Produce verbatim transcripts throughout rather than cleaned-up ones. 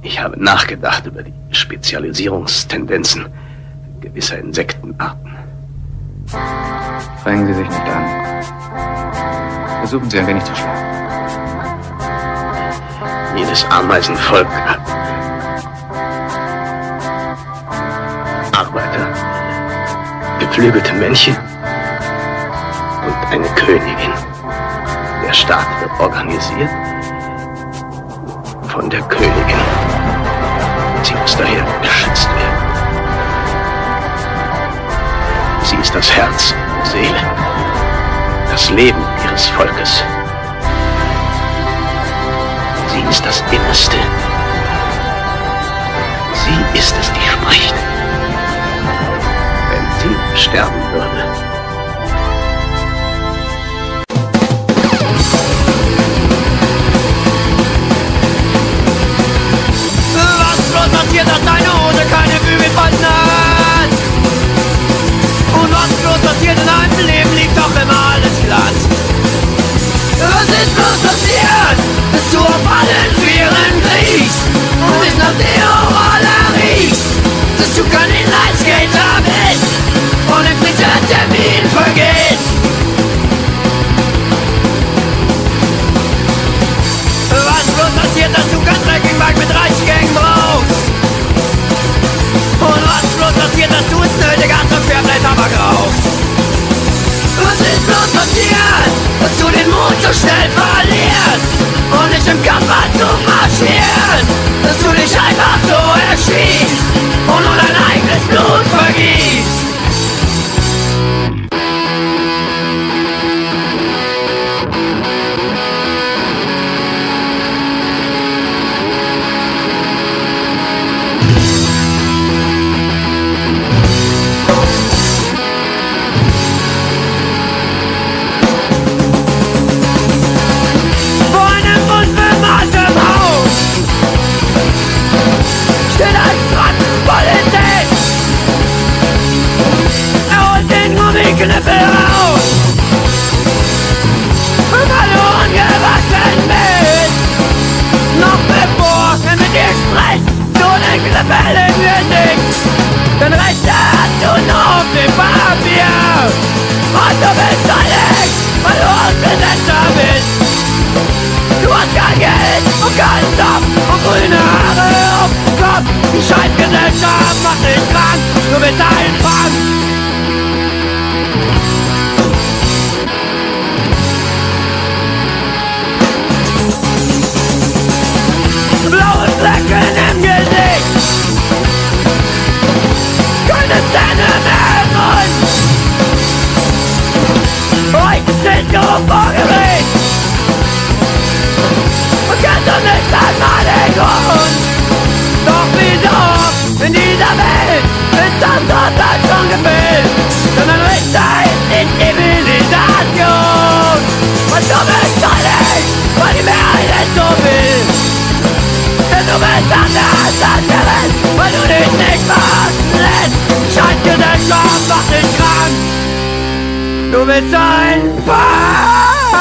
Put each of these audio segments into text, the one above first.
Ich habe nachgedacht über die Spezialisierungstendenzen gewisser Insektenarten. Strengen Sie sich nicht an. Versuchen Sie ein wenig zu schlafen. Jedes Ameisenvolk hat Arbeiter, geflügelte Männchen und eine Königin. Der Staat wird organisiert von der Königin. Sie muss daher geschützt werden. Sie ist das Herz, die Seele, das Leben ihres Volkes. Sie ist das Innerste. Sie ist es, die spricht. Wenn sie sterben würde, passiert, dass deine Hose keine Bügelfalten hat? Und was bloß passiert in einem Leben, liegt doch immer alles glatt. Was ist bloß passiert, dass du auf allen Vieren kriechst und dich nach der Rolle riechst, dass du kein Inlineskater bist und im Friseurtermin vergisst? Was bloß passiert, dass du kein Trekkingwagen mit Reichgängen brauchst? Und was bloß passiert, dass du es nötig hast und Fairplay-Tabak rauchst? Was ist bloß passiert, dass du den Mut so schnell verlierst und nicht im Kampfanzug marschierst, dass du dich einfach so erschießt und nur dein eigenes Blut vergießt? Knüppel raus! Und weil du angewachsen bist, noch bevor er mit dir spricht, du den Knüppel im Gesicht, dann Rechte hast du nur auf dem Papier. Und du bist heilig, weil du Ausgesetzer bist. Du hast kein Geld und keinen Job und grüne Haare auf dem Kopf. Die Scheißgesellschaft macht dich krank, du bist ein Frank. Blaue Flecken im Gesicht, keine Zähne mehr im Mund. Heute stehst du vor Gericht und kennst du nicht einmal den Grund. Doch wieso in dieser Welt ist das Urteil schon gefällt? Denn ein Richter ist die Zivilisation. Und du bist heilig, weil die Mehrheit es so will. Denn du bist anders als der Rest, weil du dich nicht verarschen lässt. Scheißgesellschaft macht dich krank. Du bist ein Punk.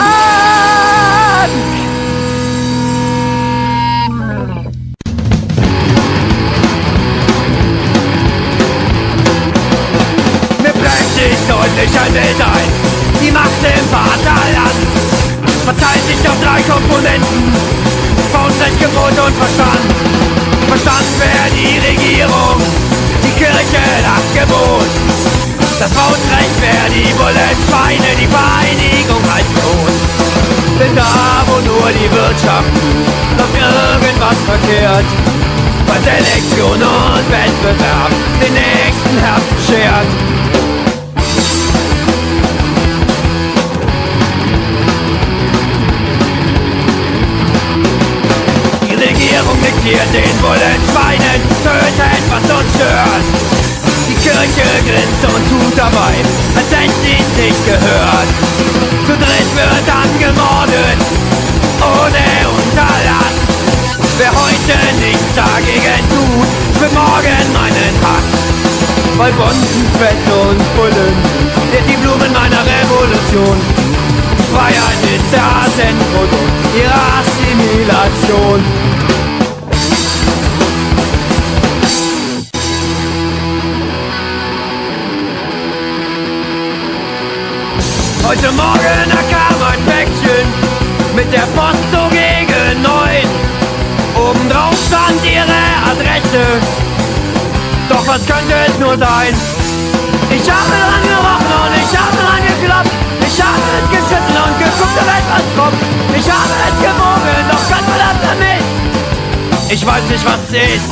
Mir brennt sich deutlich ein Bild ein. Die Macht im Vaterland verteilt sich auf drei Komponenten: Frauenrecht, Gebot und Verstand. Verstand wäre die Regierung, die Kirche das Gebot. Das Frauenrecht wäre die Bullenschweine, die Vereinigung als Tod. Denn da, wo nur die Wirtschaft noch irgendwas verkehrt, weil Selektion und Wettbewerb den nächsten Herbst beschert. Die Regierung diktiert den Bullenschweinen, tötet, was uns stört. Die Kirche grinst und tut dabei, als wenn sie nicht gehört. Zu dritt wird angemordet, ohne Unterlass. Wer heute nichts dagegen tut, für morgen meinen Hass. Bei bunten Fett und Bullen wird die Blumen meiner Revolution. Freiheit ist das Endprodukt ihrer Assimilation. Heute Morgen da kam ein Päckchen mit der Post so gegen neun. Obendrauf stand ihre Adresse, doch was könnte es nur sein? Ich habe dran gerochen und ich habe dran geklopft. Ich habe es geschüttelt und geguckt, ob etwas kommt. Ich habe es gewogen, doch Gott verdammt damit. Ich weiß nicht, was es ist.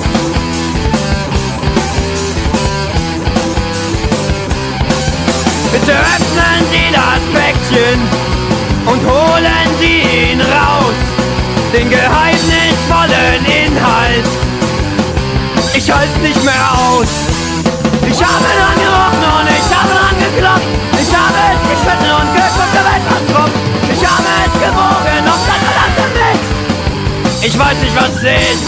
Bitte öffnen Sie das Päckchen und holen Sie ihn raus. Den geheimnisvollen Inhalt, ich halte nicht mehr aus. Ich habe dran gerochen und ich habe dran geklopft. Ich habe es geschüttelt und geguckt, ob etwas kommt. Ich habe es gewogen, doch Gott verdammt damit. Ich weiß nicht, was es ist.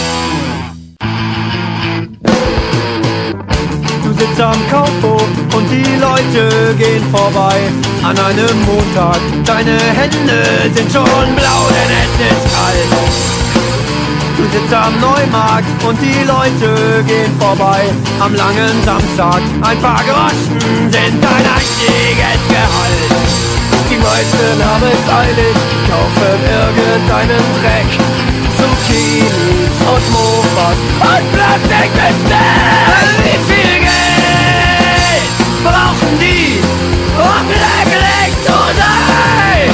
Du sitzt am Kaufhof und die Leute gehen vorbei. An einem Montag, deine Hände sind schon blau, denn es ist kalt. Du sitzt am Neumarkt und die Leute gehen vorbei. Am langen Samstag, ein paar Groschen sind dein einziges Gehalt. Die meisten haben es eilig, kaufen irgendeinen Dreck. Zucchinis und Mofas und Plastik bestellen. Wie viel Geld brauchen die, um glücklich zu sein?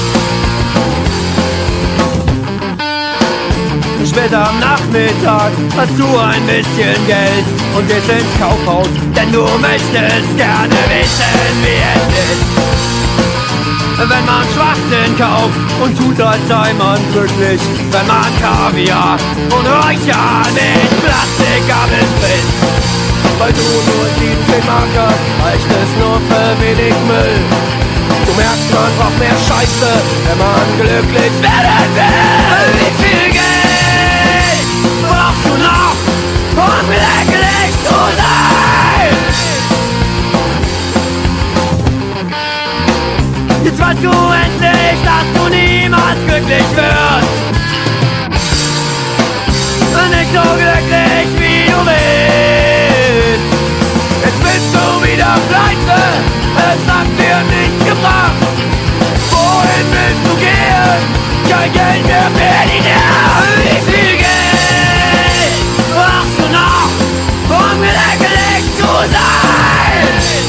Später am Nachmittag hast du ein bisschen Geld und gehst ins Kaufhaus, denn du möchtest gerne wissen, wie es ist. Wenn man Schwachsinn kauft und tut, als sei man glücklich. Wenn man Kaviar und Räucher mit Plastikgabeln frisst. Weil du nur siebzehn Mark hast, reicht es nur für wenig Müll. Du merkst, man braucht mehr Scheiße, wenn man glücklich werden will. Wie viel Geld brauchst du noch, um glücklich zu sein? Jetzt weißt du endlich, dass du niemals glücklich wirst. Nicht so glücklich, wie du willst. Jetzt bist du wieder pleite, es hat dir nichts gebracht. Wohin willst du gehen? Kein Geld mehr für die Nacht. Wie viel Geld brauchst du noch, um glücklich zu sein?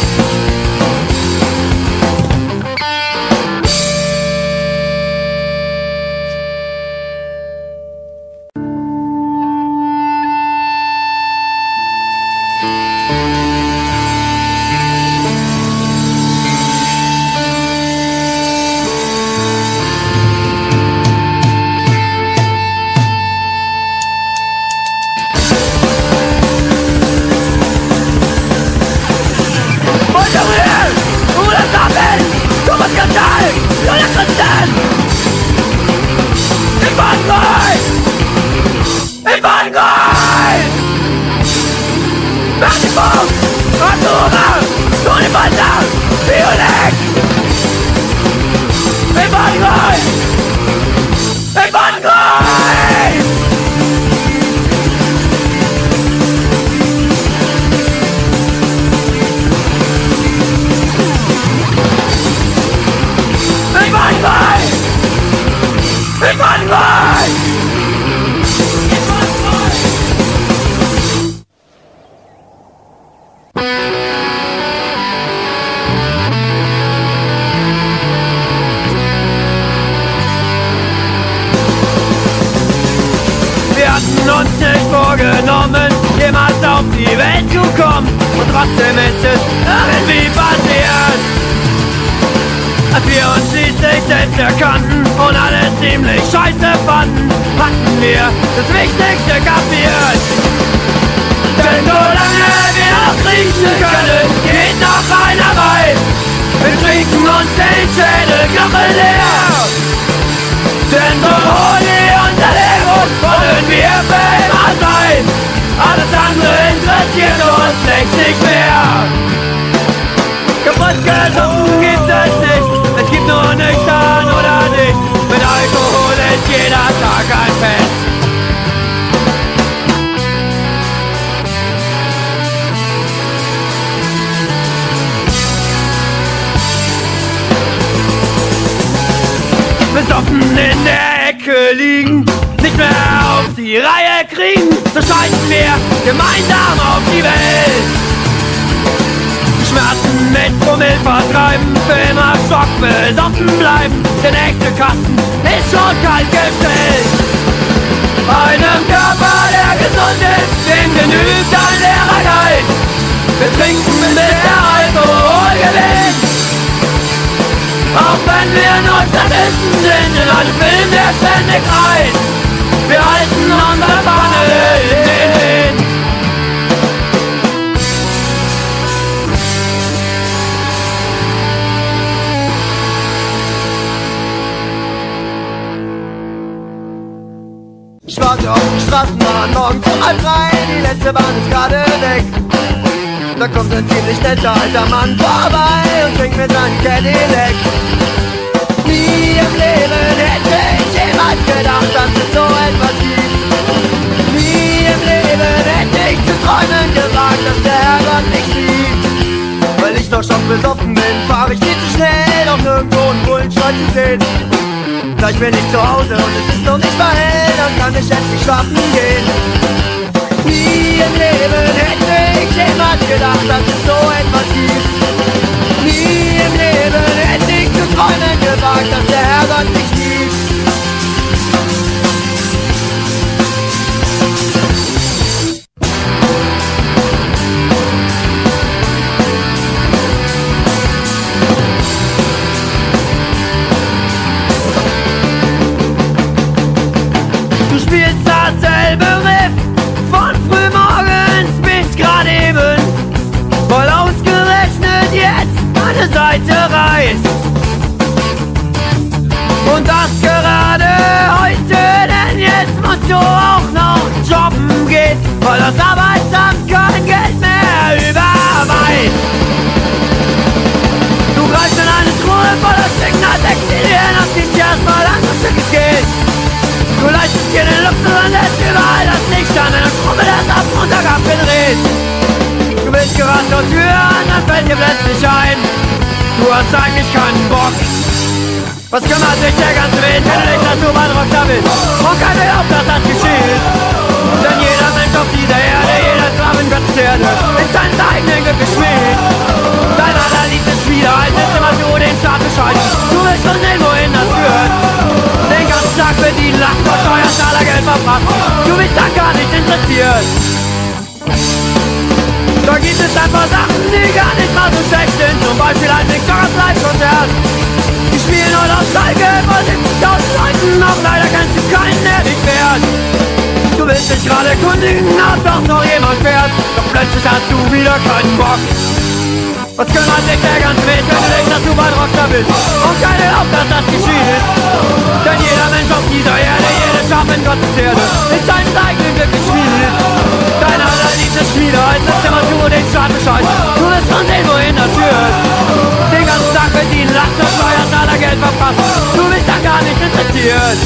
trotzdem ist es irgendwie passiert. Als wir uns schließlich selbst erkannten und alles ziemlich scheiße fanden, hatten wir das Wichtigste kapiert. Denn solange wir noch riechen können, geht noch einer weit. Wir trinken uns den Schädelknochen leer. Denn so holy unter der Brust wollen wir für immer sein. Alles andere interessiert uns längst nicht mehr. Geburtsgesund gibt es nicht, es gibt nur nüchtern oder nicht. Mit Alkohol ist jeder Tag ein Fest. die Reihe kriegen, so scheißen wir gemeinsam auf die Welt. Schmerzen mit Promille vertreiben, für immer schockbesoffen bleiben. Der nächste Kasten ist schon kalt gestellt. Einem Körper, der gesund ist, dem genügt ein leerer Geist. Wir trinken bis der Alkohol gewinnt. Auch wenn wir nur Statisten sind, in einem Film, der ständig reißt. Wir halten unsere Fahne in den Wind. Ich warte auf die Straßenbahn, morgens um halb drei, die letzte Bahn ist gerade weg. Da kommt ein ziemlich netter alter Mann vorbei und schenkt mir seinen Cadillac. Nie im Leben hätte ich jemals gedacht, dass es so etwas gibt. Nie im Leben hätte ich zu träumen gewagt, dass der Herrgott mich liebt. Weil ich noch schockbesoffen bin, fahr ich viel zu schnell, doch nirgendwo einen Bullenstreut zu sehen. Gleich bin ich zu Hause und es ist noch nicht mal hell, dann kann ich endlich schlafen gehen. Nie im Leben hätte ich jemals gedacht, dass es so etwas gibt. Nie im Leben hätte ich zu träumen gewagt, dass der Herrgott mich liebt. Du spielst dasselbe Riff von frühmorgens bis grad eben, voll ausgerechnet jetzt meine Seite reißt. Und das gerade heute, denn jetzt musst du auch noch jobben gehen, weil das Arbeitsamt kein Geld mehr überweist. Du greifst in eine Truhe voller Stigma, Textilien, hast dich erstmal an das Stück Geld. Du leistest dir den Luxus und lässt überall das Licht an, wenn eine Schruppe das ab und abgedreht. Du willst gerade zur Tür an, dann fällt dir plötzlich ein, du hast eigentlich keinen Bock. Was kümmert sich der ganze Welt, wenn du nicht dazu bald Rockstar bist? Und kein will auch, dass das geschieht. Denn jeder Mensch auf dieser Erde, jeder Sklaven Gottes Erde, ist seines eigenen Glückes Schmied. Dein allerliebstes Widerhalt ist immer du den Staat bescheiden. Du willst schon sehen, wohin das führt. Den ganzen Tag bedienen, lachen, versteuern, Geld verpassen. Du bist da gar nicht interessiert. Da gibt es ein paar Sachen, die gar nicht mal so schlecht sind. Zum Beispiel ein Victoria Live-Konzert. Die spielen heute auf Schalke vor siebzigtausend Leuten. Auch leider kennst du keinen, der dich fährt. Du willst dich gerade erkundigen, ob doch noch jemand fährt. Doch plötzlich hast du wieder keinen Bock. Was kümmert sich der ganze Welt, wenn du denkst, dass du bald Rockstar bist? Und keiner glaubt, dass das geschieht. Denn jeder Mensch auf dieser Erde, jede Schaf in Gottes Erde, ist seines eigenen Glückes Schmied. Dein allerliebstes Schmiedeholz ist immer du den Staat Bescheid. Du wirst schon sehen, wohin das führt. Den ganzen Tag verdienen, lassen und Steuern, aller Geld verpassen. Du bist da gar nicht interessiert.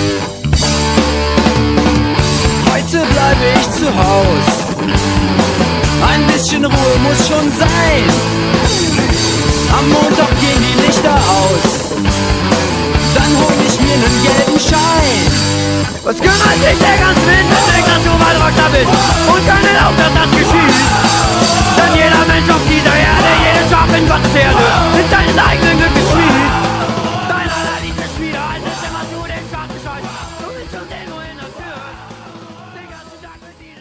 Heute bleibe ich zu Haus. Ein bisschen Ruhe muss schon sein. Am Montag gehen die Lichter aus. Dann hol ich mir nen gelben Schein. Was kümmert sich der ganze Wind, wenn du denkst, dass du bald Rockstar bist? Und keiner glaubt, dass das geschieht. Denn jeder Mensch auf dieser Erde, jede Schaf in Gottes Erde, ist seines eigenen Glückes Schmied. Dein allerliebstes Schmiedeholz ist immer du den Staat Bescheid. Du willst schon sehen, wohin das führt. Den ganzen Tag mit die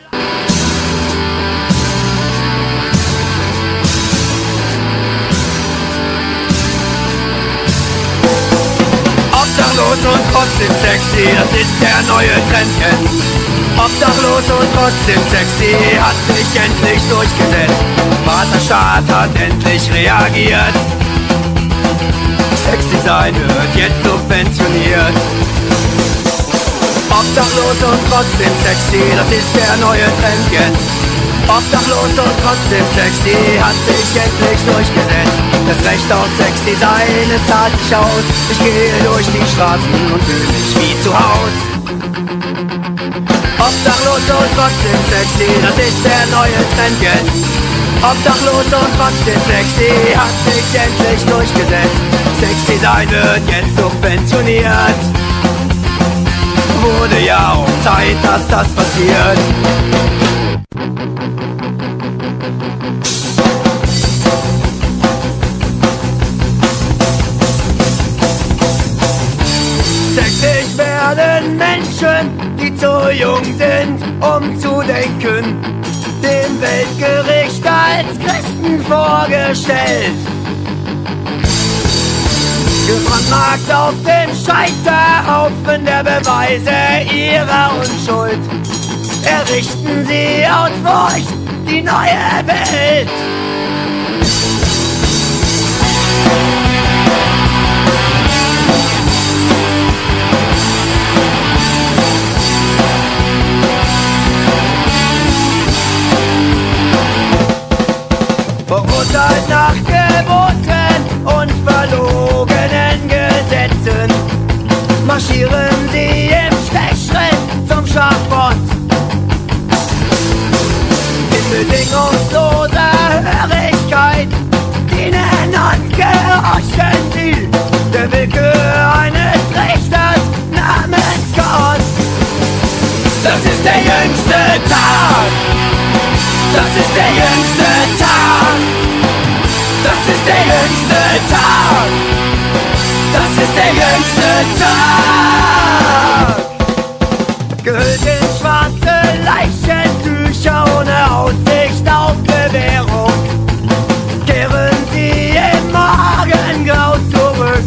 Obdachlos und trotzdem sexy, das ist der neue Trend jetzt. Obdachlos und trotzdem sexy, hat sich endlich durchgesetzt. Vaterstaat hat endlich reagiert. Sexy sein wird jetzt subventioniert. Obdachlos und trotzdem sexy, das ist der neue Trend jetzt. Obdachlos und trotzdem sexy, hat sich endlich durchgesetzt. Das Recht auf sexy sein, es zahlt sich aus. Ich gehe durch die Straßen und fühle mich wie zu Haus. Obdachlos und trotzdem sexy, das ist der neue Trend jetzt. Obdachlos und trotzdem sexy, hat sich endlich durchgesetzt. Sexy sein wird jetzt subventioniert. Wurde ja auch Zeit, dass das passiert. Täglich werden Menschen, die zu jung sind, um zu denken, dem Weltgericht als Christen vorgestellt. Gebrandmarkt auf den Scheiterhaufen der Beweise ihrer Unschuld, errichten sie aus Furcht die neue Welt. Verurteilt nach Geboten und verlogenen Gesetzen, marschieren sie im Stechschritt zum Schafott. In bedingungsloser Hörigkeit dienen und gehorchen sie der Willkür eines Richters namens Gott. Das ist der jüngste Tag. Das ist der jüngste Tag. Das ist der jüngste Tag. Das ist der jüngste Tag. Gehüllt in schwarze Leichentücher ohne Aussicht auf Bewährung, kehren sie im Morgengrau zurück.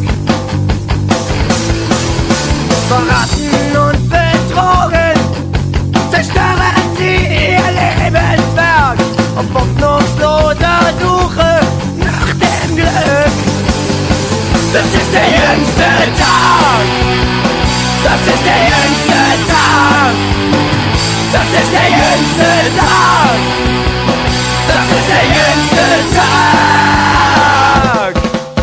Verraten und betrogen zerstören sie ihr Lebenswerk auf hoffnungsloser Suche nach dem Glück. Das ist der jüngste Tag. Das ist der jüngste Tag. Das ist der jüngste Tag. Das ist der jüngste Tag.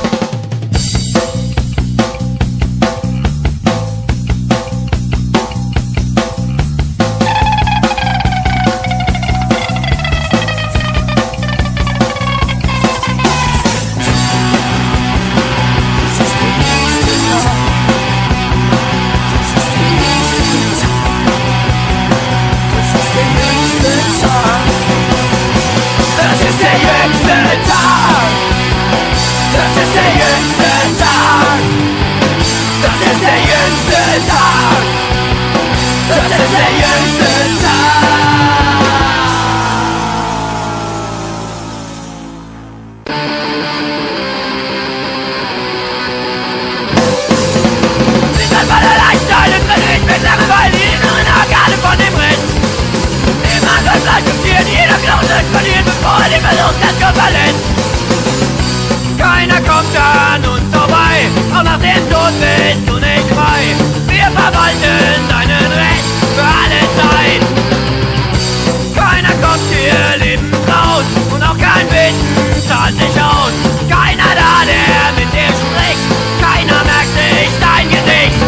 Keiner kommt an uns vorbei, auch nach dem Tod bist du nicht frei. Wir verwalten deinen Recht für alle Zeit. Keiner kommt hier lebend raus und auch kein Bitten zahlt sich aus. Keiner da, der mit dir spricht, keiner merkt sich dein Gesicht.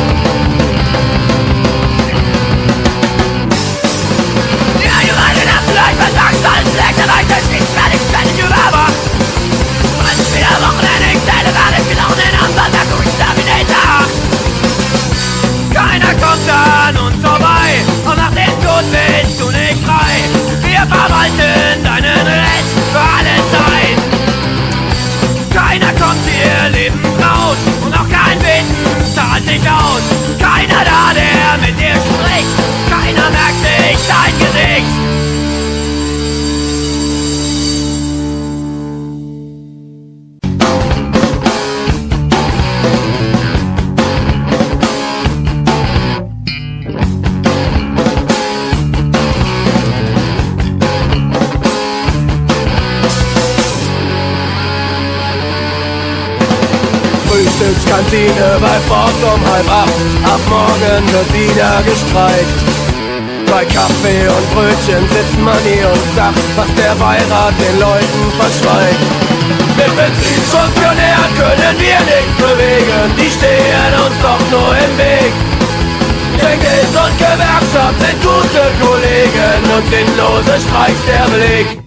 Ja, ihr beide habt vielleicht versagt, alles schlecht, aber ich das nicht fertig, fertig über. Wieder Wochenende, ich zähle gerade gelaufen in Ambersack und Terminator. Keiner kommt an uns vorbei, und nach dem Tod bist du nicht frei. Wir verwalten deinen Recht für alle Zeit. Keiner kommt hier lebend raus, und auch kein Bitten zahlt sich aus. Keiner da, der mit dir spricht, keiner merkt sich dein Gesicht. Frühstückskantine bei Ford um halb acht. Ab morgen wird wieder gestreikt. Bei Kaffee und Brötchen sitzt man hier und sagt, was der Beirat den Leuten verschweigt. Den Betriebsfunktionären können wir nichts bewegen, die stehen uns doch nur im Weg. Trinkgeld und Gewerkschaft sind gute Kollegen und sinnlose Streiks der Beleg.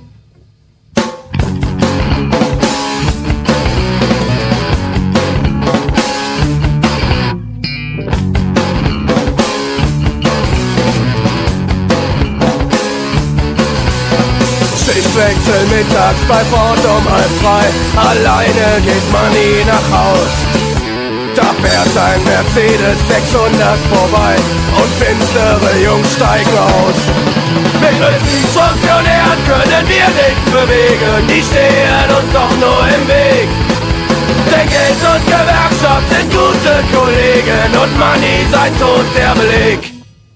Schichtwechsel mittags bei Ford um halb drei. Alleine geht Manni nach Haus. Da fährt ein Mercedes sechshundert vorbei und finstere Jungs steigen aus. Mit uns Funktionären können wir nichts bewegen, die stehen uns doch nur im Weg. Denn Geld und Gewerkschaft sind gute Kollegen und Manni sein Tod der Beleg.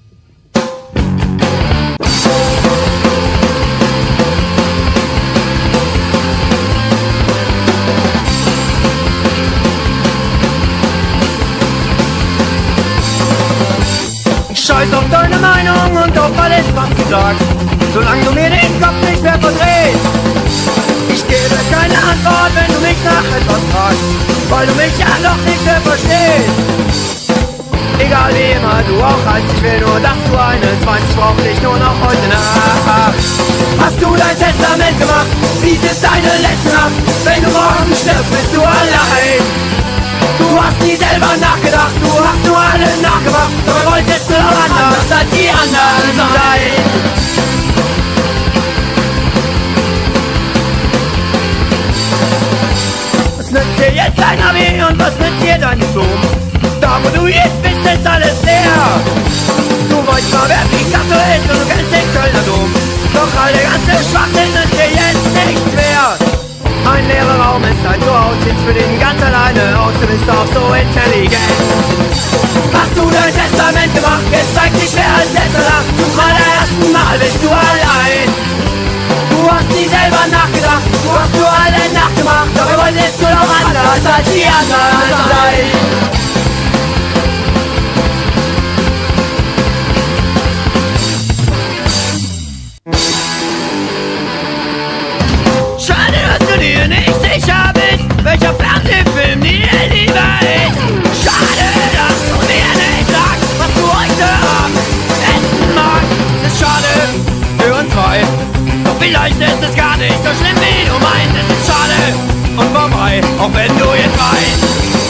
Scheiß auf deine Meinung und auf alles, was du sagst, solange du mir den Kopf nicht mehr verdrehst. Ich gebe keine Antwort, wenn du mich nach etwas fragst, weil du mich ja noch nicht mehr verstehst. Egal wie immer du auch heißt, ich will nur, dass du eines weißt, ich brauch dich nur noch heute Nacht. Hast du dein Testament gemacht? Dies ist deine letzte Nacht. Wenn du morgen stirbst, bist du allein. Du hast nie selber nachgedacht, du hast nur alle nachgemacht, aber wolltest du auch anders als die anderen sein. Was nützt dir jetzt dein Abi und was nützt dir dein Diplom? Da wo du jetzt bist, ist alles leer. Du weißt mal, wer Picasso ist und du kennst den Kölner Dom. Doch all der ganze Schwachsinn ist dir jetzt nichts wert. Ein leerer Raum ist ein Zuhause, jetzt für den ganz alleine aus, du bist auch so intelligent. Hast du dein Testament gemacht, jetzt zeigt sich wer als letzter lacht. Zum allerersten Mal bist du allein. Du hast nie selber nachgedacht, du hast nur alle nachgemacht, aber wolltest du noch anders als die anderen sein. Schade, dass du dir nicht sicher bist, welcher Fernsehfilm dir lieber ist. Schade, dass du mir nicht sagst, was du heute Abend essen magst. Es ist schade für uns zwei, doch vielleicht ist es gar nicht so schlimm, wie du meinst. Es ist schade und vorbei, auch wenn du jetzt weinst.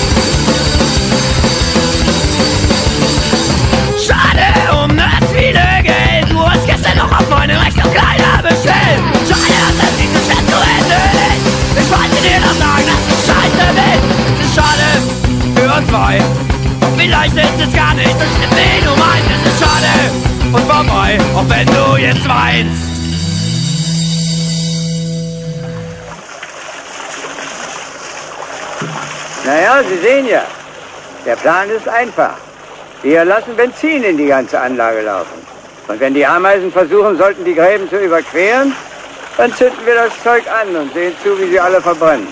Schade um das viele Geld, du hast gestern noch auf meine Rechnung Kleider bestellt. Schade, dass das nicht so schnell zu Ende ist. Ich wollte dir noch sagen, dass du scheiße bist. Es ist schade für uns zwei, doch vielleicht ist es gar nicht so schlimm, wie du meinst. Es ist schade und vorbei, auch wenn du jetzt weinst. Naja, Sie sehen ja, der Plan ist einfach. Wir lassen Benzin in die ganze Anlage laufen. Und wenn die Ameisen versuchen sollten, die Gräben zu überqueren, dann zünden wir das Zeug an und sehen zu, wie sie alle verbrennen.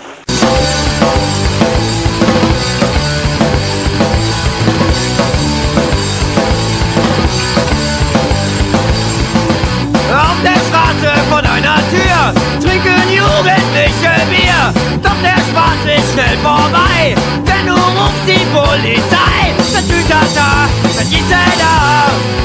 Auf der Straße vor deiner Tür trinken Jugendliche Bier. Doch der Spaß ist schnell vorbei, denn du rufst die Polizei. Das Tütata, das ist er da.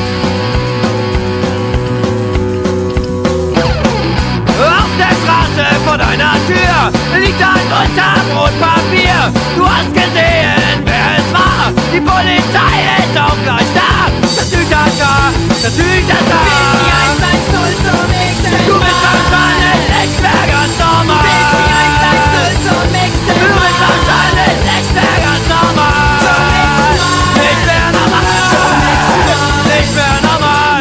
Auf der Straße vor deiner Tür liegt ein bunter Brotpapier. Du hast gesehen, wer es war. Die Polizei ist auch gleich da. Das Tütata, das Tütata. Du bist wahrscheinlich echt wer ganz normal. Du bist wahrscheinlich echt wer ganz normal. Nicht wer normal. Nicht wer normal.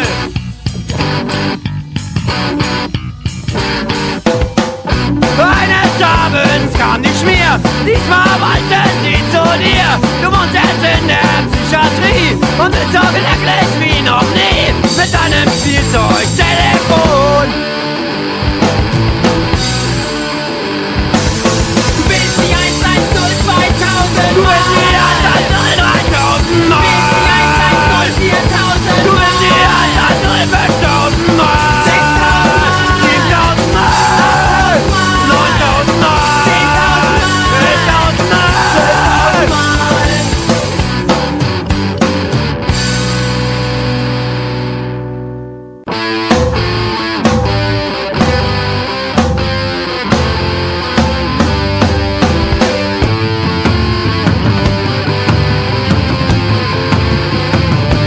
Eines Abends kam die Schmier. Diesmal wollte sie zu dir. Du wohnst jetzt in der Psychiatrie und bist so glücklich wie noch nie. Mit deinem Spielzeugtelefon. Du bist die eins eins null zweitausend. Du bist die eins eins null dreitausend Mal. Du bist die eins eins null viertausend. Du bist die eins eins null fünftausend Mal. sechstausend. siebentausend Mal. neuntausend Mal. elftausend Mal. zwölftausend Mal.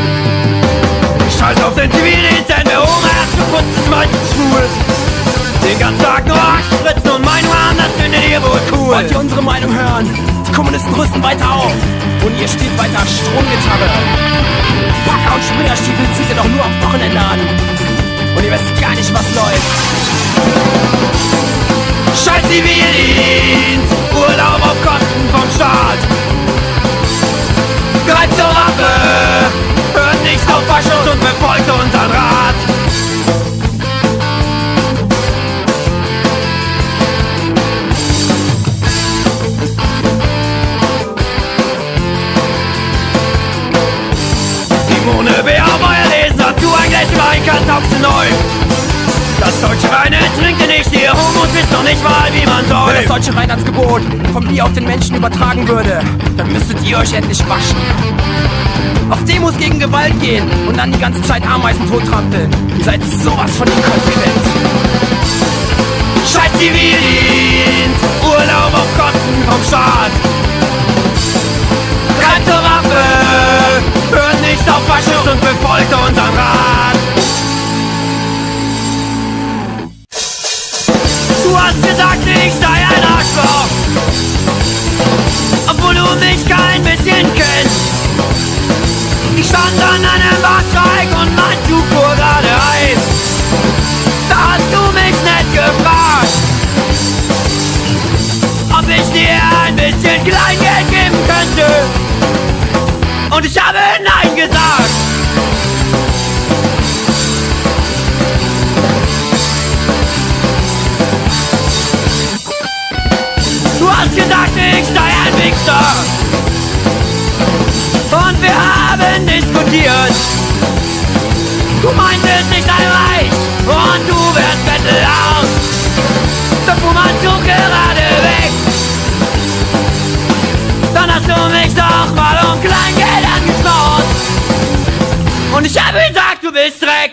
Scheiß auf den Zivildienst, denn wer Hunger hat, geputzt ist meistens schwul. Den den ganzen Tag nur Arschspritzen und Meinung haben, das findet ihr wohl cool. Wollt ihr unsere Meinung hören? Die Kommunisten rüsten weiter auf und ihr spielt weiter Stromgitarre. Packer und Springerstiefel zieht ihr doch nur am Wochenende an. Und ihr wisst gar nicht, was läuft. Scheiß Zivildienst, Urlaub auf Kosten vom Staat. Greift zur Waffe, hört nicht auf Faschos und befolgt unseren Rat. Simone Bär auf euer Lesen, dazu ein Gläschen Wein, kann Tauchsen neu. Das deutsche Wein trinkt ihr nicht, ihr Homos wisst noch nicht mal, wie man soll. Wenn das deutsche Reinheitsgebot vom Bier auf den Menschen übertragen würde, dann müsstet ihr euch endlich waschen. Auf Demos gegen Gewalt gehen und dann die ganze Zeit Ameisen tottrampeln. Ihr seid sowas von inkonsequent. Scheiß Zivildienst, Urlaub auf Kosten vom Staat. Greift zur Waffe, hört nicht auf Faschos und befolgt unseren Rat. Du hast gesagt, ich sei ein Arschloch, obwohl du mich kein bisschen kennst. Ich stand an einem Bahnsteig und mein Zug fuhr gerade ein. Da hast du mich nett gefragt, ob ich dir ein bisschen Kleingeld geben könnte. Und ich habe Nein gesagt. Du hast gesagt, ich sei ein Wichser. Und wir haben diskutiert. Du meintest, ich sei reich und du wärst bettelaus. Doch fuhr mein Zug gerade weg. Dann hast du mich doch mal um Kleingeld angeschnauzt. Und ich habe gesagt, du bist Dreck.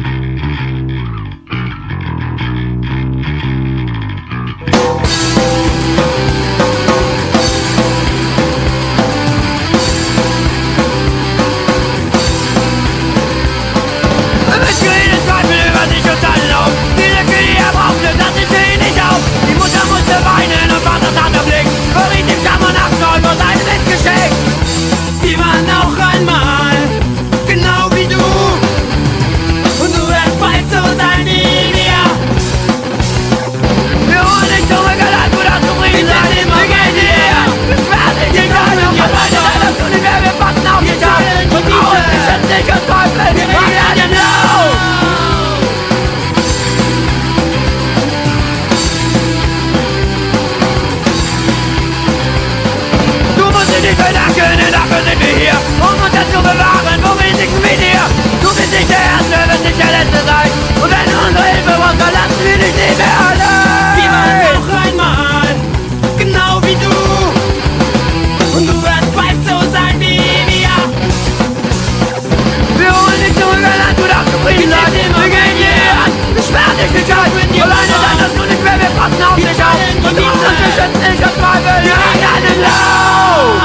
Die war noch einmal genau wie du. Und du wirst bald so sein wie wir. Wir holen dich zurück an Land, wo das zufrieden sein. Wir gehen hierher. Wir werden dich nicht mehr auf der Seite sein. Das tun wir, wir passen auf dich auf. Und raus, wir schützen dich und Teufel. Wir werden genau. Du musst dich nicht bedanken, denn dafür sind wir hier, um uns das zu bewahren, wo Risiken wie dir. Du bist nicht der Erste, wirst nicht der Letzte sein. Und wenn du unsere Hilfe brauchst, dann lassen wir dich nicht mehr allein. Wir waren noch einmal genau wie du. Und du wirst bald so sein wie wir. Wir holen dich zurück an Land, du darfst zufrieden sein. Wir gehen hier an, wir sperren dich nicht aus. Alleine dann hast du nicht mehr, wir passen auf dich auf. Und die uns wir schützen dich und Teufel, wir rennen laut.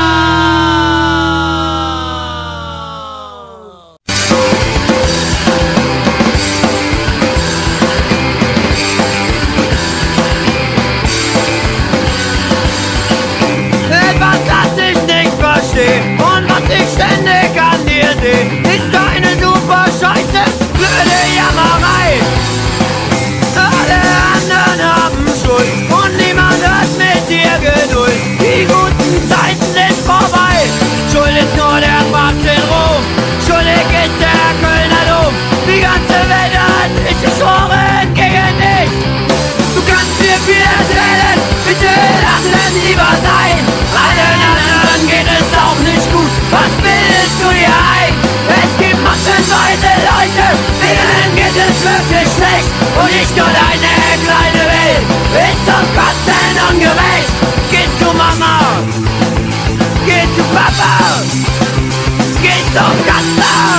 Etwas, das ich nicht verstehe und was ich ständig an dir sehe, ist deine super Scheiße, blöde Jammerei. Alle anderen haben Schuld und niemand hat mit dir Geduld. Die guten Zeiten sind vorbei. Schuld ist nur der Papst in Rom, schuldig ist der Kölner Dom. Die ganze Welt hat sich geschworen gegen dich. Du kannst mir viel erzählen, bitte lass es lieber sein. Allen anderen geht es auch nicht gut, was bildest du dir ein? Es gibt massenweise Leute, denen geht es wirklich schlecht. Und nicht nur deine kleine Welt ist zum Kotzen ungerecht. Geh zu Mama, geh zu Papa, geh zum Kanzler,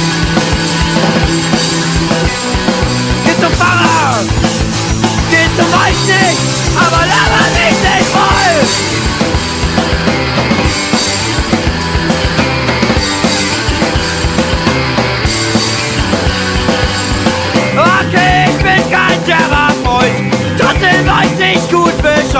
geh zum Pfarrer, geh zum Reich nicht, aber laber mich nicht voll. Okay, ich bin kein Terror.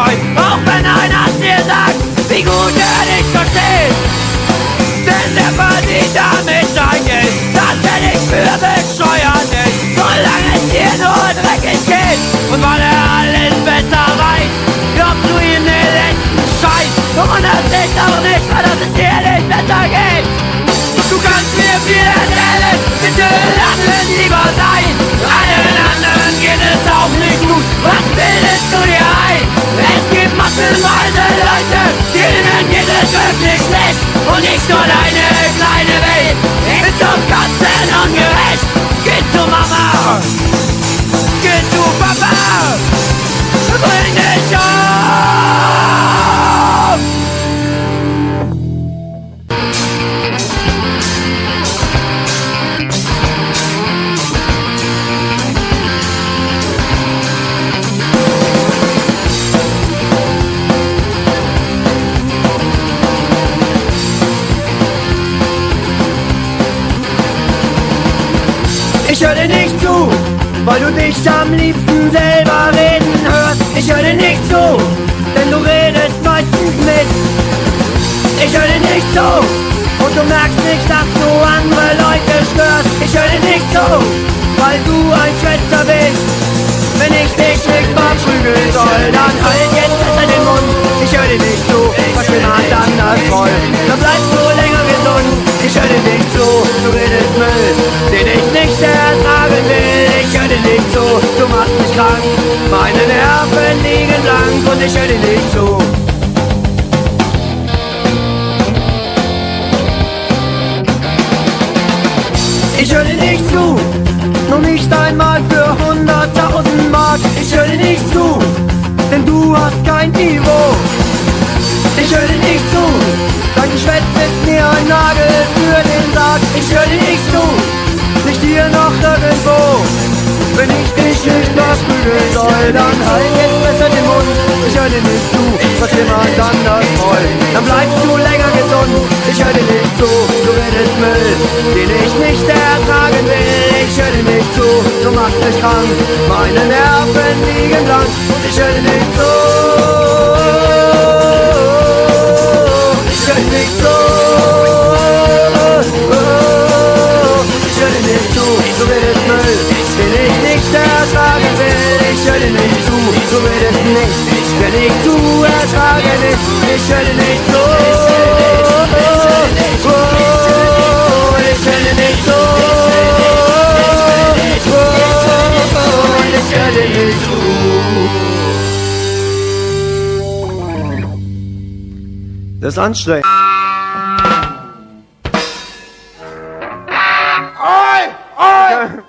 scheut, auch wenn einer dir sagt, wie gut er dich versteht. Denn der verdient damit sein Geld, das hätte ich für bescheuert ist, solange es dir nur dreckig geht. Und weil er alles besser weiß, glaubst du ihm den letzten Scheiß. Du wunderst dich auch nicht, weil dass es dir nicht besser geht. Du kannst mir viel erzählen, bitte lass es lieber sein. Allen anderen geht es auch nicht gut, was bildest du dir ein? Es gibt massenweise Leute, denen geht es wirklich schlecht. Und nicht nur deine kleine Welt, ist doch ganz ungerecht. Geh zu Mama, geh zu Papa, bring dich auf. Ich höre dir nicht zu, weil du dich am liebsten selber reden hörst. Ich höre dir nicht zu, denn du redest meistens mit. Ich höre dir nicht zu, und du merkst nicht, dass du andere Leute störst. Ich höre dir nicht zu, weil du ein Schwätzer bist. Wenn ich dich nicht verprügeln soll, dann halt jetzt besser den Mund. Ich höre dir nicht zu, was jemand anders soll. Dann bleibst du länger gesund. Ich höre dir nicht zu, du redest Müll, den ich nicht ertragen will. Ich höre dir nicht zu, du machst mich krank, meine Nerven liegen blank und ich höre dir nicht zu. Ich höre dir nicht zu, noch nicht einmal für hunderttausend Mark. Ich höre dir nicht zu, denn du hast kein Niveau. Ich höre dir nicht zu, dein Geschwätz ist mir ein Nagel für den Sarg. Ich höre dir nicht zu, nicht hier noch irgendwo. Wenn ich dich nicht verprügeln soll, dann halt jetzt besser den Mund. Ich höre dir nicht zu, was jemand anders wollt. Dann bleibst du länger gesund. Ich höre dir nicht zu, du redest Müll, den ich nicht ertragen will. Ich höre dir nicht zu, du machst mich krank, meine Nerven liegen blank und ich höre dir nicht zu. Ich höre dir nicht zu. Ich höre dir nicht zu, du redest Müll, den ich nicht ertragen will. Ich höre dir nicht zu, du redest nicht, wenn ich du ertrage nicht. Ich höre dir nicht zu. Ich höre dir nicht zu. Ich höre dir nicht zu. Das ist anstrengend. Oi! Oi!